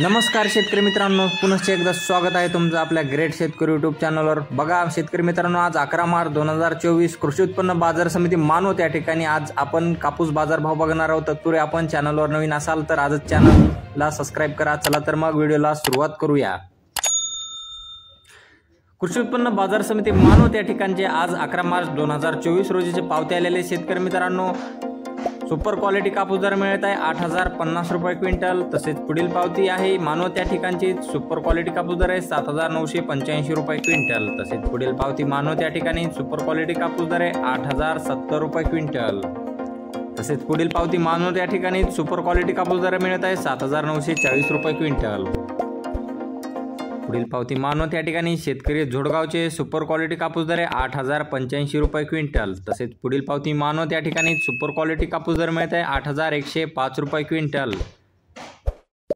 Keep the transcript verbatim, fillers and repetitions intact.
नमस्कार शेतकरी मित्रांनो, पुनश्च एकदा स्वागत आहे तुमचं आपल्या ग्रेट शेतकरी यूट्यूब चॅनलवर। बघा शेतकरी मित्रांनो, आज अकरा मार्च दोन हजार चोवीस कृषी उत्पन्न बाजार समिती मानवत या ठिकाणी आज आपण कापूस बाजार भाव बघणार आहोत। तत्पूर्वी आपण चॅनलवर नवीन असाल तर आजच चॅनलला सबस्क्राइब करा। चला तर मग व्हिडिओला सुरुवात करूया। कृषी उत्पन्न बाजार समिती मानवत या ठिकाणचे आज अकरा मार्च दोन हजार चोवीस रोजीचे पावते आलेले शेतकरी मित्रांनो, सुपर क्वालिटी कापूस दर मिळत आहे आठ हजार पन्नास रुपये क्विंटल। तसेच पुढील पावती आहे मानवत या ठिकाणची सुपर क्वालिटी कापूस दर आहे सात हजार नऊशे पंच्याऐंशी रुपये क्विंटल। तसेच पुढील पावती मानवत या ठिकाणी सुपर क्वालिटी कापूस दर आहे आठ हजार सत्तर रुपये क्विंटल। तसेच पुढील पावती मानवत या ठिकाणी सुपर क्वालिटी कापूस दर मिळत आहे सात हजार नऊशे चाळीस रुपये क्विंटल। पुढील पावती मानवत या ठिकाणी शेतकरी जोडगावचे सुपर क्वालिटी कापूस दर आहे आठ हजार पंच्याऐंशी रुपये क्विंटल। तसेच पुढील पावती मानवत या ठिकाणी सुपर क्वालिटी कापूस दर मिळत आहे आठ हजार एकशे पाच रुपये क्विंटल।